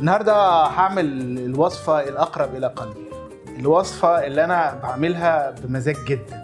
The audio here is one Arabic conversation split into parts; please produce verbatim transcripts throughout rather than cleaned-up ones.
النهارده هعمل الوصفه الاقرب الى قلبي، الوصفه اللي انا بعملها بمزاج جدا،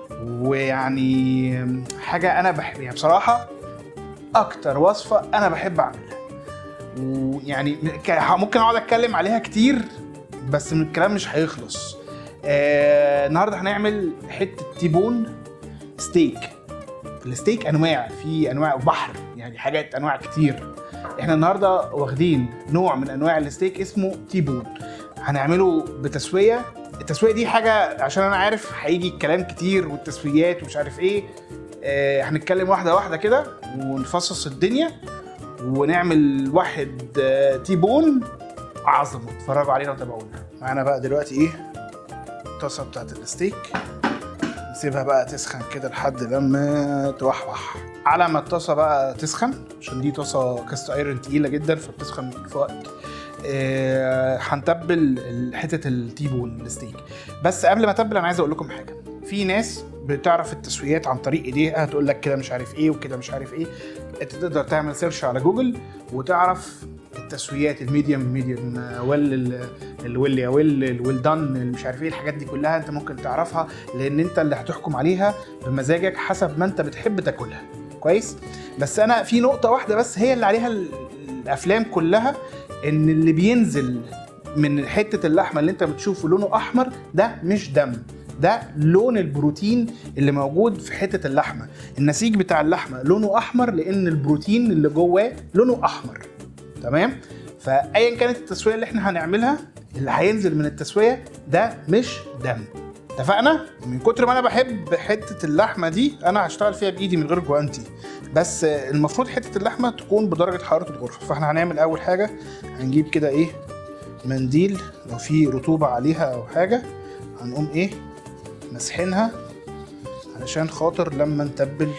ويعني حاجه انا بحبها بصراحه، اكتر وصفه انا بحب اعملها، ويعني ممكن اقعد اتكلم عليها كتير بس من الكلام مش هيخلص. آه النهارده هنعمل حته تيبون ستيك. الستيك انواع، في انواع بحر، يعني حاجات انواع كتير. احنا النهارده واخدين نوع من انواع الستيك اسمه تيبون، هنعمله بتسويه. التسويه دي حاجه عشان انا عارف هيجي الكلام كتير والتسويات ومش عارف ايه. آه هنتكلم واحده واحده كده ونفصص الدنيا ونعمل واحد آه تيبون عظمه. اتفرجوا علينا وتابعونا. معانا بقى دلوقتي ايه؟ الطاسه بتاعت الستيك، نسيبها بقى تسخن كده لحد لما توحوح. على ما الطاسه بقى تسخن، عشان دي طاسه كاست ايرون تقيله جدا فبتسخن في وقت. آه هنتبل حته التيبون الستيك. بس قبل ما اتبل انا عايز اقول لكم حاجه. في ناس بتعرف التسويات عن طريق ايديها، هتقول لك كده مش عارف ايه وكده مش عارف ايه. انت تقدر تعمل سيرش على جوجل وتعرف التسويات الميديوم ميديوم ويل الويل يا ويل الويل دان مش عارف ايه. الحاجات دي كلها انت ممكن تعرفها، لان انت اللي هتحكم عليها بمزاجك حسب ما انت بتحب تاكلها. كويس؟ بس انا في نقطه واحده بس هي اللي عليها الافلام كلها، ان اللي بينزل من حته اللحمه اللي انت بتشوفه لونه احمر ده مش دم، ده لون البروتين اللي موجود في حته اللحمه. النسيج بتاع اللحمه لونه احمر لان البروتين اللي جواه لونه احمر. تمام؟ فايا كانت التسويه اللي احنا هنعملها، اللي هينزل من التسويه ده مش دم. اتفقنا؟ من كتر ما انا بحب حته اللحمه دي انا هشتغل فيها بايدي من غير جوانتي، بس المفروض حته اللحمه تكون بدرجه حراره الغرفه. فاحنا هنعمل اول حاجه، هنجيب كده ايه، منديل لو في رطوبه عليها او حاجه، هنقوم ايه مسحينها علشان خاطر لما نتبل.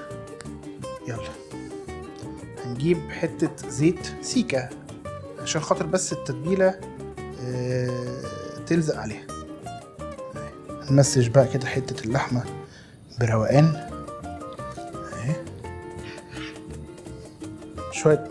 يلا هنجيب حته زيت سيكه عشان خاطر بس التتبيله اه تلزق عليها. نمسج بقى كده حته اللحمه بروقان اهي. شويه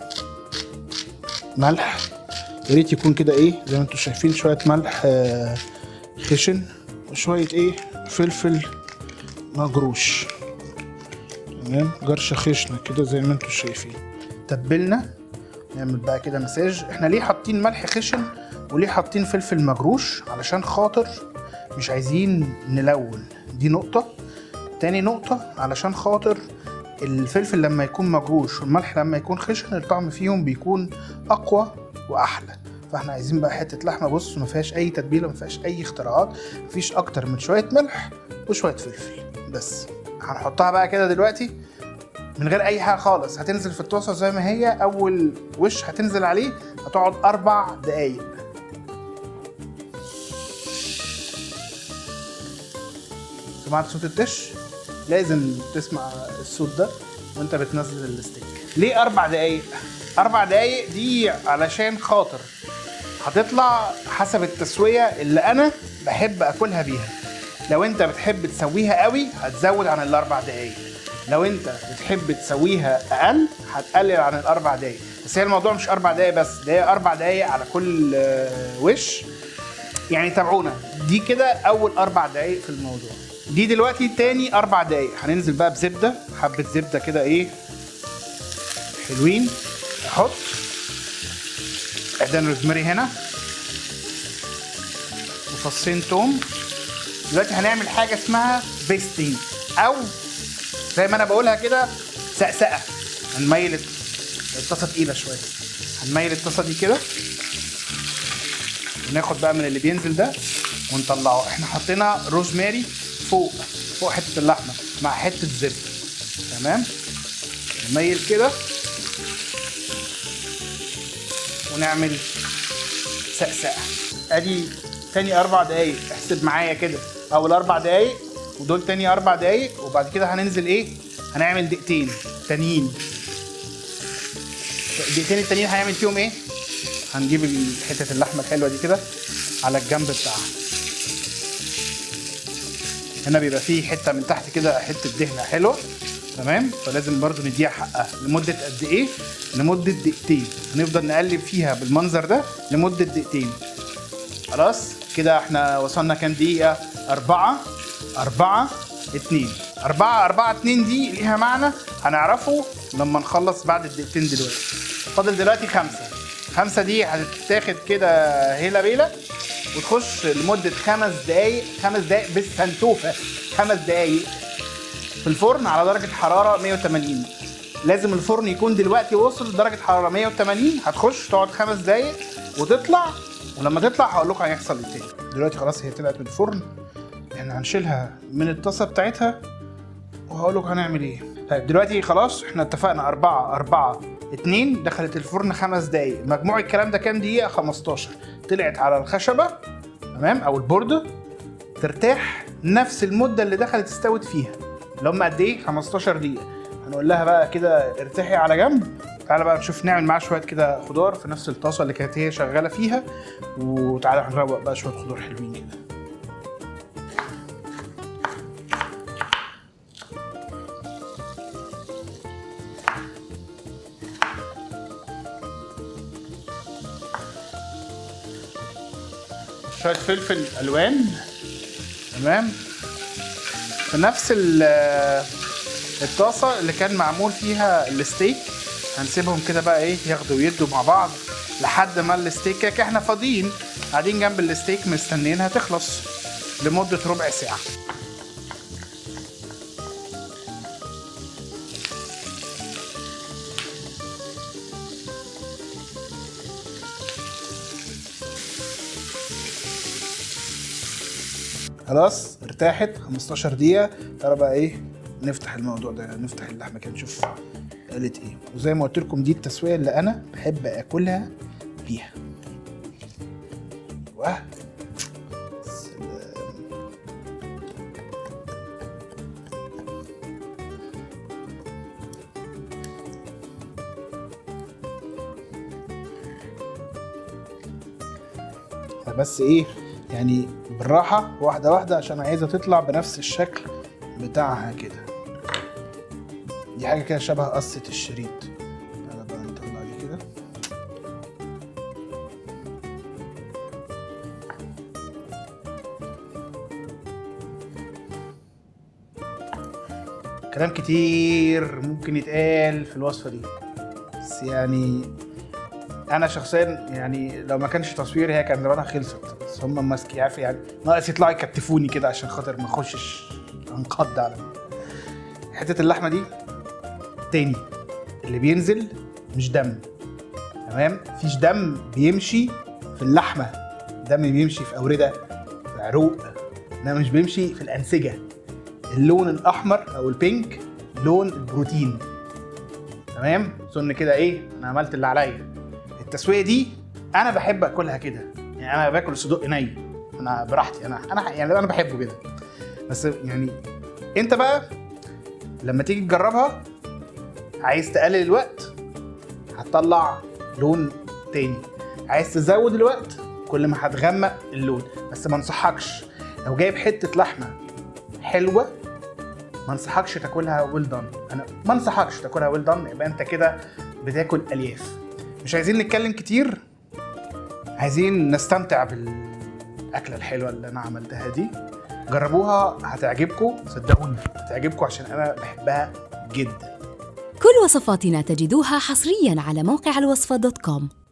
ملح، يا ريت يكون كده ايه زي ما انتم شايفين، شويه ملح اه خشن، وشويه ايه فلفل مجروش. تمام؟ جرشه خشنه كده زي ما انتم شايفين. تبلنا، نعمل بقى كده مساج. احنا ليه حاطين ملح خشن وليه حاطين فلفل مجروش؟ علشان خاطر مش عايزين نلون، دي نقطه. تاني نقطه، علشان خاطر الفلفل لما يكون مجروش والملح لما يكون خشن الطعم فيهم بيكون اقوى واحلى. فاحنا عايزين بقى حته لحمه بص ما فيهاش اي تتبيله، ما فيهاش اي اختراعات، مفيش اكتر من شويه ملح وشويه فلفل بس. هنحطها بقى كده دلوقتي من غير اي حاجه خالص، هتنزل في الطاسه زي ما هي. اول وش هتنزل عليه هتقعد اربع دقايق. سمعت صوت الدش؟ لازم تسمع الصوت ده وانت بتنزل الستيك. ليه اربع دقايق؟ اربع دقايق دي علشان خاطر هتطلع حسب التسويه اللي انا بحب اكلها بيها. لو انت بتحب تسويها قوي هتزود عن الاربع دقايق، لو انت بتحب تسويها اقل هتقلل عن الاربع دقايق. بس هي الموضوع مش اربع دقايق بس، ده هي اربع دقايق على كل وش. يعني تابعونا، دي كده اول اربع دقايق في الموضوع. دي دلوقتي تاني اربع دقايق. هننزل بقى بزبده، حبه زبده كده ايه حلوين. احط عيدان روزماري هنا وفصين توم. دلوقتي هنعمل حاجه اسمها بيستنج، او زي ما انا بقولها كده سقسقه. هنميل الطاسه تقيله شويه، هنميل الطاسه دي كده وناخد بقى من اللي بينزل ده ونطلعه. احنا حطينا روزماري فوق فوق حته اللحمه مع حته زبده. تمام؟ نميل كده ونعمل سقسقه. ادي تاني اربع دقايق، احسب معايا كده. اول اربع دقايق ودول تاني اربع دقايق، وبعد كده هننزل ايه؟ هنعمل دقيقتين تانيين. الدقيقتين التانيين هنعمل فيهم ايه؟ هنجيب حته اللحمه الحلوه دي كده على الجنب بتاعها. هنا بيبقى فيه حته من تحت كده حته دهنه حلوه، تمام. فلازم برضو نديها حقها. لمده قد ايه؟ لمده دقيقتين. هنفضل نقلب فيها بالمنظر ده لمده دقيقتين. خلاص كده احنا وصلنا كام دقيقه؟ أربعة أربعة اتنين. أربعة أربعة اتنين دي ليها معنى هنعرفه لما نخلص بعد الدقيقتين دلوقتي. فاضل دلوقتي خمسة. خمسة دي هتتاخد كده هيلا بيلا وتخش لمدة خمس دقايق. خمس دقايق بالسنتوفة. خمس دقايق في الفرن على درجة حرارة مية وتمانين. لازم الفرن يكون دلوقتي وصل لدرجة حرارة مية وتمانين. هتخش تقعد خمس دقايق وتطلع، ولما تطلع هقول لكم هيحصل ايه تاني. دلوقتي خلاص هي طلعت من الفرن، احنا هنشيلها من الطاسة بتاعتها وهقول لكم هنعمل ايه. طيب دلوقتي خلاص احنا اتفقنا أربعة أربعة اتنين دخلت الفرن خمس دقايق. مجموع الكلام ده كام دقيقة؟ خمستاشر. طلعت على الخشبة تمام او البوردة ترتاح نفس المدة اللي دخلت استوت فيها اللي هم قد ايه؟ خمستاشر دقيقة. هنقول لها بقى كده ارتاحي على جنب. تعالى بقى نشوف نعمل معاها شوية كده خضار في نفس الطاسة اللي كانت هي شغالة فيها. وتعالى هنروق بقى شوية خضار حلوين كده. شوية فلفل ألوان تمام في نفس الطاسة اللي كان معمول فيها الستيك. هنسيبهم كده بقى ايه ياخدوا ويدوا مع بعض لحد ما الستيك كده احنا فاضيين قاعدين جنب الستيك مستنيينها تخلص لمدة ربع ساعة. خلاص ارتاحت خمستاشر دقيقة. ترى بقى ايه نفتح الموضوع ده، نفتح اللحمة كده نشوف قالت ايه. وزي ما قلت لكم دي التسوية اللي انا بحب اكلها بيها. واه سلام. بس ايه يعني بالراحة واحدة واحدة عشان عايزة تطلع بنفس الشكل بتاعها كده. دي حاجة كده شبه قصة الشريط. تعالى بقى نطلع دي كده. كلام كتير ممكن يتقال في الوصفة دي، بس يعني انا شخصيا يعني لو ما كانش تصوير هي كان زمانها خلصت. بس هم ماسكين عارف يعني ناقص يطلعوا يكتفوني كده عشان خاطر ما اخشش انقض على حته اللحمه دي. تاني اللي بينزل مش دم تمام. مفيش دم بيمشي في اللحمه. دم بيمشي في اورده في عروق، ده مش بيمشي في الانسجه. اللون الاحمر او البينك لون البروتين تمام. اظن كده ايه انا عملت اللي عليا. التسويه دي انا بحب اكلها كده، يعني انا باكل صدق ني انا براحتي. انا انا يعني انا بحبه كده. بس يعني انت بقى لما تيجي تجربها عايز تقلل الوقت هتطلع لون تاني. عايز تزود الوقت كل ما هتغمق اللون. بس ما انصحكش لو جايب حته لحمه حلوه ما انصحكش تاكلها ويل دان. انا ما انصحكش تاكلها ويل دان، يبقى انت كده بتاكل الياف. مش عايزين نتكلم كتير، عايزين نستمتع بالاكله الحلوه اللي انا عملتها دي. جربوها هتعجبكم صدقوني هتعجبكم عشان انا بحبها جدا. كل وصفاتنا تجدوها حصريا على موقع الوصفة دوت كوم.